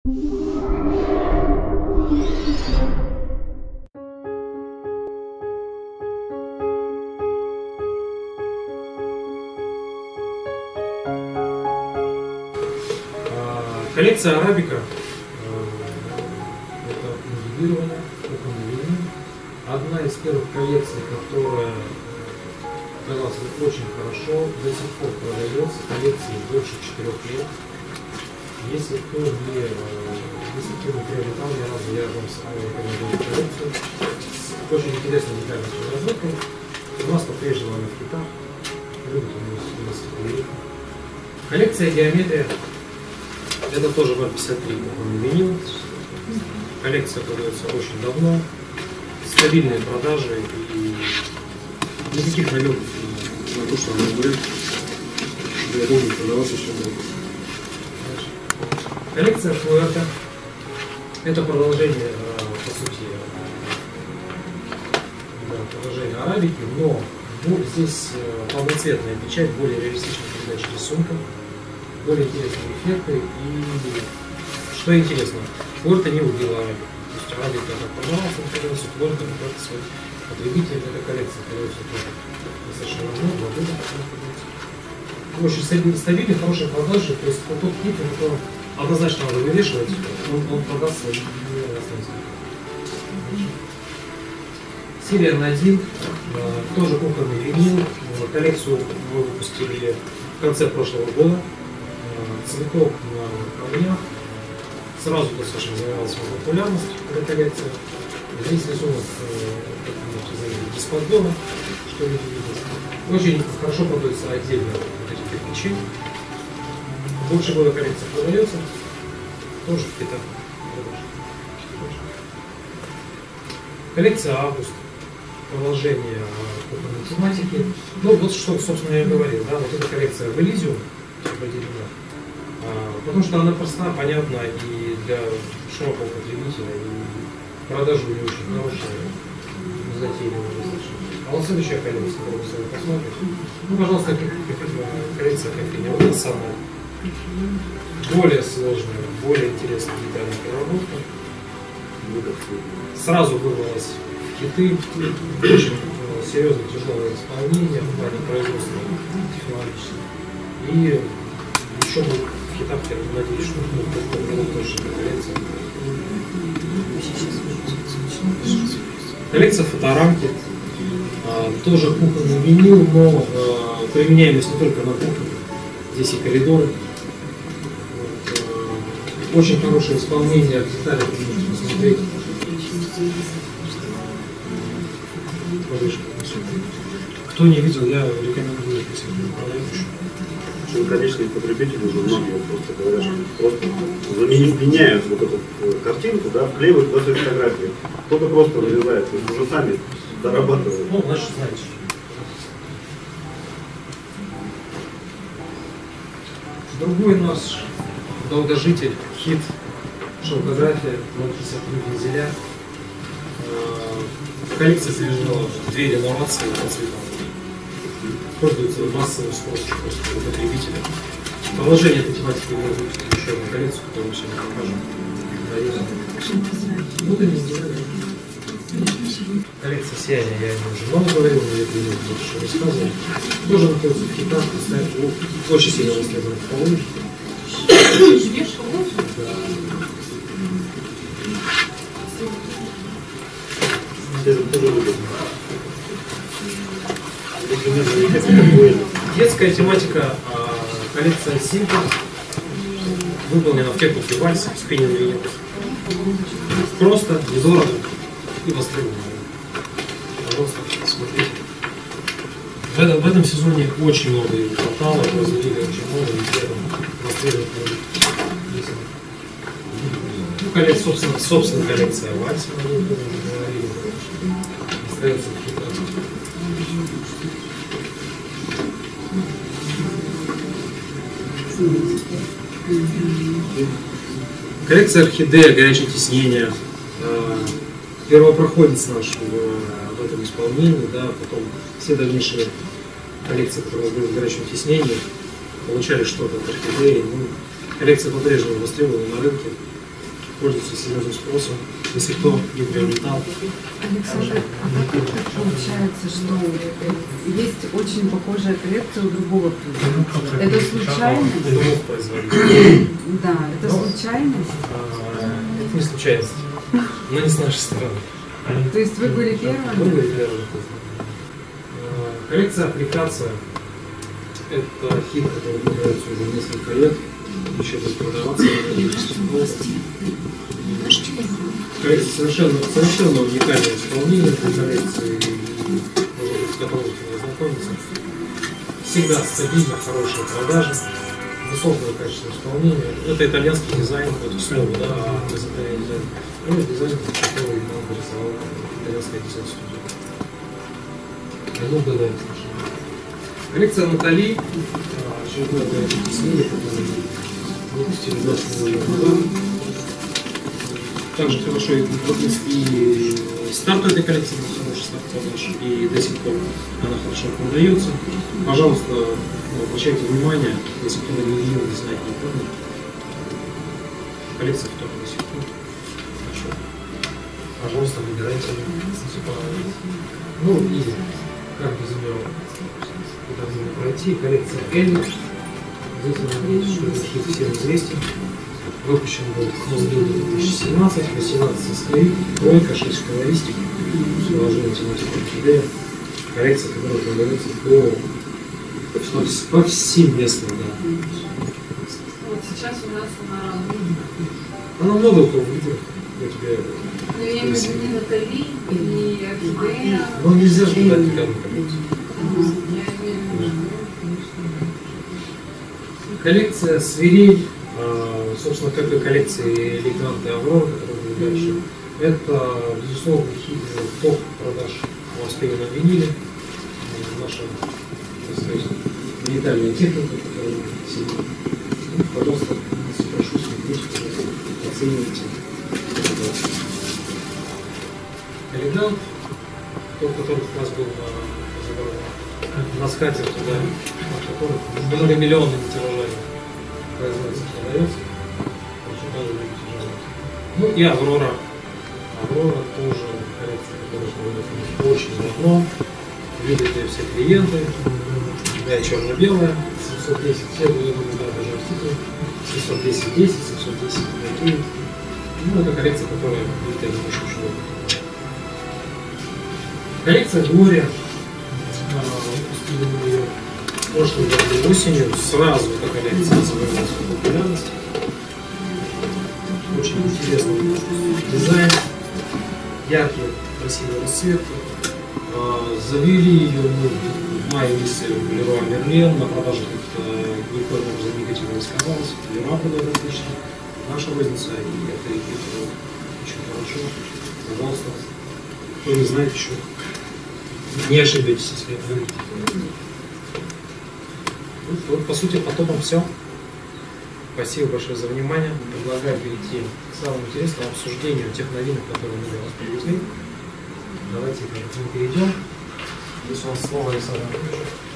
Коллекция арабика, это моделирование, одна из первых коллекций, которая оказалась очень хорошо, до сих пор продается, коллекции больше 4 лет. Если кто не приобретал ни разу, я вам рекомендую коллекцию с очень интересной уникальной разработкой. У нас по-прежнему она в Китае, любит у нас коллекция геометрия. Это тоже ВАР-53, кухонный винил. Коллекция продается очень давно. Стабильные продажи и никаких намеков на то, что она будет. Я думаю, продаваться еще будет. Коллекция Фуэрте. Это продолжение, по сути, продолжение арабики, но здесь полноцветная печать, более реалистичная передача рисунка. Более интересные эффекты и, что интересно, Фуэрте не убила арабику. То есть арабика так продавалась, но продается Фуэрте, как свой потребитель, эта коллекция продается тоже достаточно давно, 2 года. Очень стабильный, хорошие продажи, то есть тот тип, который однозначно надо вывешивать, он продастся и не останется. Серия N1, тоже кухонный винил, коллекцию мы выпустили в конце прошлого года. Цветок на камнях. Сразу достаточно завоевала свою популярность эта коллекция. Здесь рисунок, как вы можете заметить, из поддона, что люди видят. Очень хорошо продается отдельно вот эти кирпичи. Больше года коллекция продается. Тоже в Китае. Коллекция Август. Продолжение кухонной тематики. Ну вот что, собственно, я говорил, да, вот эта коллекция в Элизиум. Потому что она проста, понятна и для широкого потребителя, и продажи у нее очень хорошие, незатейливые достаточно. А вот следующая коллекция, которую вы с вами посмотрите, ну, пожалуйста, коллекция кофейня, вот это самая более сложная, более интересная детальная переработка. Сразу вырвалась в хиты, очень серьезное тяжелое исполнение в плане производства технологического. И еще бы в хитах, я надеюсь, что тоже коллекция. Коллекция фоторамки. Тоже кухонный винил, но применяемость не только на кухне. Здесь и коридоры. Очень хорошее исполнение в деталях, вы можете посмотреть. Кто не видел, я рекомендую посмотреть. Конечные потребители уже многие просто говорят, что просто заменяют вот эту картинку, да, вклеивают в эту фотографию. Кто-то просто вырезает, то есть уже сами дорабатывают. Ну, значит, знаете. Другой наш долгожитель, хит, шелкография, 0,53 вензеля. Коллекция пережила 2 реновации по цветам. Пользуется массовым спросом у потребителя. Продолжение этой тематики мы выпустим еще одну коллекцию, которую мы сегодня покажем. Вот и не сделали. Коллекция сияния, я уже много говорил, но я больше рассказывал. Тоже находится в хитах, очень сильно востребован в полу. Детская тематика, коллекция Симпл, выполнена в технике вальса, спиннинг винил. Просто, недорого и востребовано. Пожалуйста, смотрите. В этом сезоне очень много хватало, производили очень много, и востребовано. Ну, коллекция, собственно, коллекция вальса, остается в хитах. Коллекция орхидея, горячее тиснение. Первопроходец наш в этом исполнении, да, потом все дальнейшие коллекции, которые были в горячем тиснении, получали что-то от орхидеи. Ну, коллекция по-прежнему востребована на рынке. пользуется серьезным спросом. Если кто не приобретал. Александр, а как это получается, что есть очень похожая коллекция у другого производителя? Это случайность? Двух производителей. Да, это случайность? Это не случайность, но не с нашей стороны. То есть вы были первыми? Мы были первыми. Коллекция аппликация – это хит, который продается уже несколько лет, еще будет продаваться. Коллекция совершенно уникальное исполнение этой коллекции, с которой можно ознакомиться. Всегда стабильно хорошие продажи, высокое качество исполнения. Это итальянский дизайн, вот слово, да, а итальянский дизайн. Это дизайн, который нам нарисовал итальянская дизайн-студия. Коллекция Натали, очередная коллекция Киселева, которую выпустили 20 года. Также хорошо и старт этой коллекции, хороший старт продаж, и до сих пор она хорошо продается. Пожалуйста, обращайте внимание, если кто не видел, не знает, не помнит. Коллекция в токе до сих пор. Хорошо. Пожалуйста, выбирайте. Ну и как без нее куда нужно пройти. Коллекция Элли. Здесь я надеюсь, что этот хит всем известен. Выпущен был в 2017, 18 состоит, тройка, 6 колористик, положение тематика орхидея. Коллекция, которая продается повсеместно, да. Вот сейчас у нас Она много у кого выйдет. Я тебе... Ну, я имею в виду не Натали, не орхидея. Но нельзя же ждать никому коллекцию. Я имею в виду. Коллекция Свирель, собственно, как и коллекции Лейтенант и Аврора, которые были дальше. Это, безусловно, топ продаж воспевана на виниле. Наша, так сказать, уникальная техника, которую сегодня. Пожалуйста, прошу смотреть, оценивайте. Элегант, тот, который у нас был на скатерти, да, который многомиллионными тиражами производится, продается. Ну и Аврора. Аврора тоже коллекция, которая продается очень давно. Видят ее все клиенты. Да, черно-белая, 710, все, я думаю, да, даже артикул. 710-10, 710 такие. Ну, это коллекция, которая будет, я думаю, очень много. Коллекция Глория. Выпустили мы ее прошлой году осенью. Сразу эта коллекция завоевала свою популярность. Очень интересный дизайн. Яркие, красивые расцветки. Завели ее мы в мае месяце в Леруа Мерлен. На продаже никакой образом негативно не сказалось. Леруа продает отлично. Наша розница, и это очень хорошо. Пожалуйста, кто не знает еще, не ошибетесь, если это говорите. Вот, по сути, по топам все. Спасибо большое за внимание. Предлагаю перейти к самому интересному обсуждению тех новинок, которые мы для вас привезли. Давайте к этому перейдем. Здесь у нас слово Александра.